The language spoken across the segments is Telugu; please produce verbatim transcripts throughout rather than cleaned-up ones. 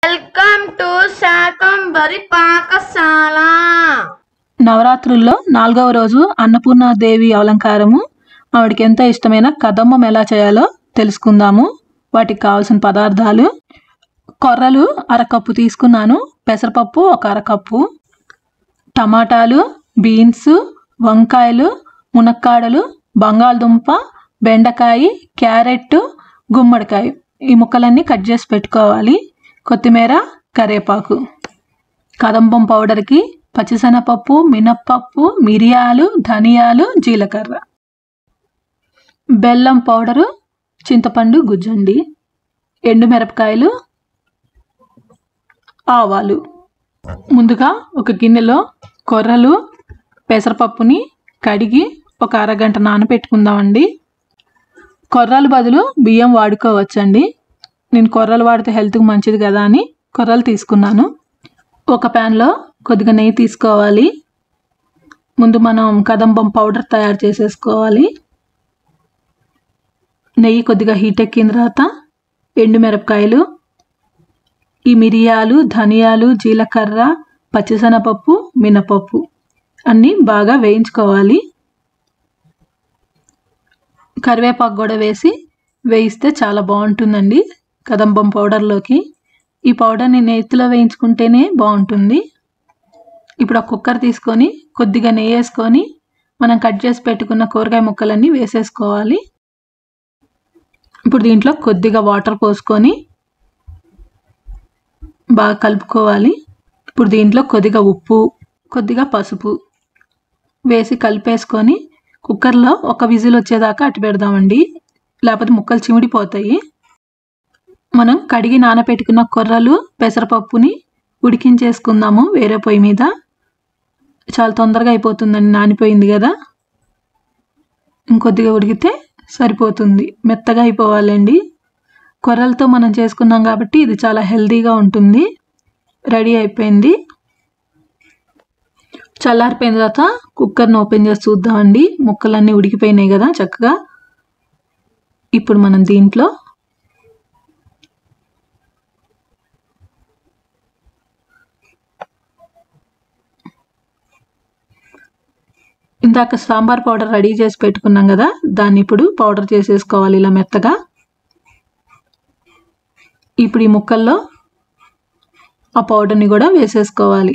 Welcome to Shakambari పాకశాల. నవరాత్రుల్లో నాలుగవ రోజు అన్నపూర్ణాదేవి అలంకారము. ఆవిడకి ఎంత ఇష్టమైన కదంబం ఎలా చేయాలో తెలుసుకుందాము. వాటికి కావాల్సిన పదార్థాలు: కొర్రలు అరకప్పు తీసుకున్నాను, పెసరపప్పు ఒక అరకప్పు, టమాటాలు, బీన్స్, వంకాయలు, మునక్కాడలు, బంగాళదుంప, బెండకాయ, క్యారెట్, గుమ్మడికాయ. ఈ ముక్కలన్నీ కట్ చేసి పెట్టుకోవాలి. కొత్తిమీర, కరివేపాకు. కదంబం పౌడర్కి పచ్చిశనగపప్పు, మినప్పప్పు, మిరియాలు, ధనియాలు, జీలకర్ర. బెల్లం పౌడరు, చింతపండు గుజ్జండి, ఎండుమిరపకాయలు, ఆవాలు. ముందుగా ఒక గిన్నెలో కొర్రలు, పెసరపప్పుని కడిగి ఒక అరగంట నానబెట్టుకుందామండి. కొర్రలు బదులు బియ్యం వాడుకోవచ్చండి. నేను కొర్రలు వాడితే హెల్త్కి మంచిది కదా అని కొర్రలు తీసుకున్నాను. ఒక ప్యాన్లో కొద్దిగా నెయ్యి తీసుకోవాలి. ముందు మనం కదంబం పౌడర్ తయారు చేసేసుకోవాలి. నెయ్యి కొద్దిగా హీట్ ఎక్కిన తర్వాత ఎండుమిరపకాయలు, ఈ మిరియాలు, ధనియాలు, జీలకర్ర, పచ్చిశనగపప్పు, మినపప్పు అన్నీ బాగా వేయించుకోవాలి. కరివేపాకు కూడా వేసి వేయిస్తే చాలా బాగుంటుందండి కదంబం పౌడర్లోకి. ఈ పౌడర్ని నెయ్యిలో వేయించుకుంటేనే బాగుంటుంది. ఇప్పుడు ఒక కుక్కర్ తీసుకొని కొద్దిగా నెయ్యి వేసుకొని మనం కట్ చేసి పెట్టుకున్న కూరగాయ ముక్కలన్నీ వేసేసుకోవాలి. ఇప్పుడు దీంట్లో కొద్దిగా వాటర్ పోసుకొని బాగా కలుపుకోవాలి. ఇప్పుడు దీంట్లో కొద్దిగా ఉప్పు, కొద్దిగా పసుపు వేసి కలిపేసుకొని కుక్కర్లో ఒక విజిల్ వచ్చేదాకా అటు పెడదామండి, లేకపోతే ముక్కలు చిమిడిపోతాయి. మనం కడిగి నానబెట్టుకున్న కొర్రలు, పెసరపప్పుని ఉడికించేసుకుందాము వేరే పొయ్యి మీద. చాలా తొందరగా అయిపోతుందండి, నానిపోయింది కదా. ఇంకొద్దిగా ఉడికితే సరిపోతుంది. మెత్తగా అయిపోవాలండి. కొర్రలతో మనం చేసుకున్నాం కాబట్టి ఇది చాలా హెల్తీగా ఉంటుంది. రెడీ అయిపోయింది. చల్లారిపోయిన తర్వాత కుక్కర్ని ఓపెన్ చేసి చూద్దామండి. ముక్కలన్నీ ఉడికిపోయినాయి కదా చక్కగా. ఇప్పుడు మనం దీంట్లో ఇందాక సాంబార్ పౌడర్ రెడీ చేసి పెట్టుకున్నాం కదా, దాన్ని ఇప్పుడు పౌడర్ చేసేసుకోవాలి ఇలా మెత్తగా. ఇప్పుడు ఈ ముక్కల్లో ఆ పౌడర్ని కూడా వేసేసుకోవాలి.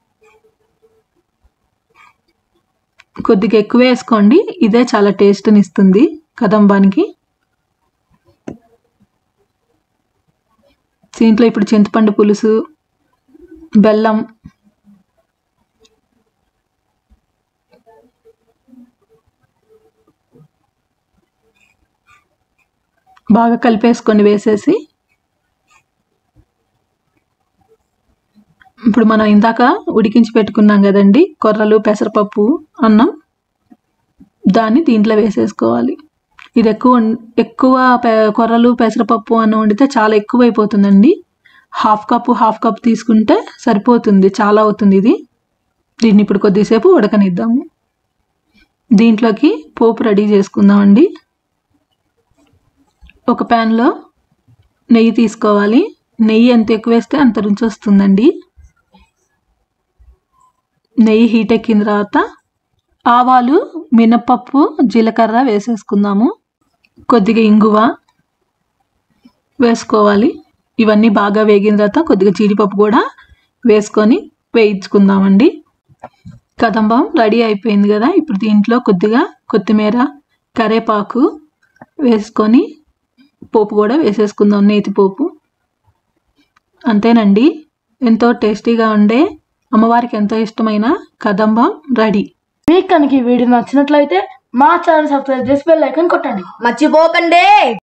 కొద్దిగా ఎక్కువ వేసుకోండి, ఇదే చాలా టేస్ట్ని ఇస్తుంది కదంబానికి. దీంట్లో ఇప్పుడు చింతపండు పులుసు, బెల్లం, బాగా కలిపేసుకొని వేసేసి ఇప్పుడు మనం ఇందాక ఉడికించి పెట్టుకున్నాం కదండి కొర్రలు, పెసరపప్పు, అన్నం, దాన్ని దీంట్లో వేసేసుకోవాలి. ఇది ఎక్కువ ఎక్కువ కొర్రలు, పెసరపప్పు అన్నం వండితే చాలా ఎక్కువ అయిపోతుందండి. హాఫ్ కప్పు హాఫ్ కప్ తీసుకుంటే సరిపోతుంది, చాలా అవుతుంది ఇది. దీన్ని ఇప్పుడు కొద్దిసేపు ఉడకనిద్దాము. దీంట్లోకి పోపు రెడీ చేసుకుందామండి. ఒక ప్యాన్లో నెయ్యి తీసుకోవాలి. నెయ్యి ఎంత ఎక్కువ వేస్తే అంత రుచి వస్తుందండి. నెయ్యి హీట్ ఎక్కిన తర్వాత ఆవాలు, మినపప్పు, జీలకర్ర వేసేసుకుందాము. కొద్దిగా ఇంగువ వేసుకోవాలి. ఇవన్నీ బాగా వేగిన తర్వాత కొద్దిగా జీడిపప్పు కూడా వేసుకొని వేయించుకుందామండి. కదంబం రెడీ అయిపోయింది కదా. ఇప్పుడు దీంట్లో కొద్దిగా కొత్తిమీర, కరివేపాకు వేసుకొని పోపు కూడా వేసేసుకుందాం, నేతి పోపు. అంతేనండి, ఎంతో టేస్టీగా ఉండే, అమ్మవారికి ఎంతో ఇష్టమైన కదంబం రెడీ. మీకు కనుక ఈ వీడియో నచ్చినట్లయితే మా ఛానల్ సబ్స్క్రైబ్ చేసి బెల్ ఐకాన్ కొట్టండి మర్చిపోకండి.